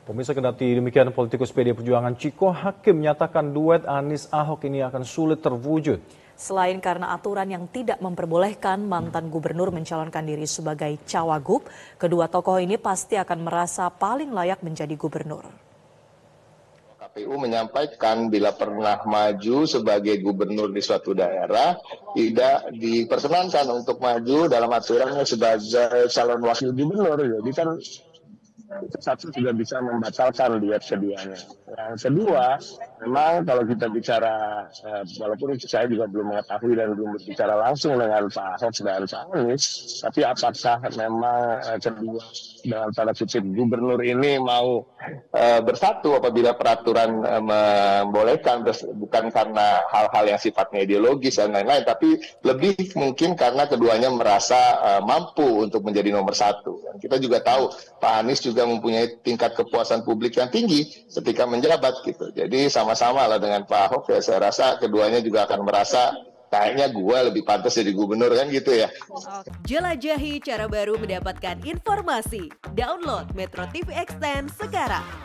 Pemirsa, kendati demikian politikus PD Perjuangan Ciko Hakim menyatakan duet Anies Ahok ini akan sulit terwujud. Selain karena aturan yang tidak memperbolehkan mantan gubernur mencalonkan diri sebagai cawagup, kedua tokoh ini pasti akan merasa paling layak menjadi gubernur. KPU menyampaikan bila pernah maju sebagai gubernur di suatu daerah tidak diperkenankan untuk maju dalam aturannya sebagai calon wakil gubernur. Jadi kan satu sudah bisa membatalkan duet keduanya. Yang kedua, memang kalau kita bicara, walaupun saya juga belum mengetahui dan belum berbicara langsung dengan Pak Ahok dan Pak Anies, tapi apakah memang kedua dengan tanda kutip gubernur ini mau bersatu apabila peraturan membolehkan, bukan karena hal-hal yang sifatnya ideologis dan lain-lain, tapi lebih mungkin karena keduanya merasa mampu untuk menjadi nomor satu. Dan kita juga tahu Pak Anies juga mempunyai tingkat kepuasan publik yang tinggi ketika menjabat gitu. Jadi sama-sama lah dengan Pak Ahok, ya saya rasa keduanya juga akan merasa kayaknya gue lebih pantas jadi gubernur kan gitu ya. Jelajahi cara baru mendapatkan informasi. Download Metro TV Extend sekarang.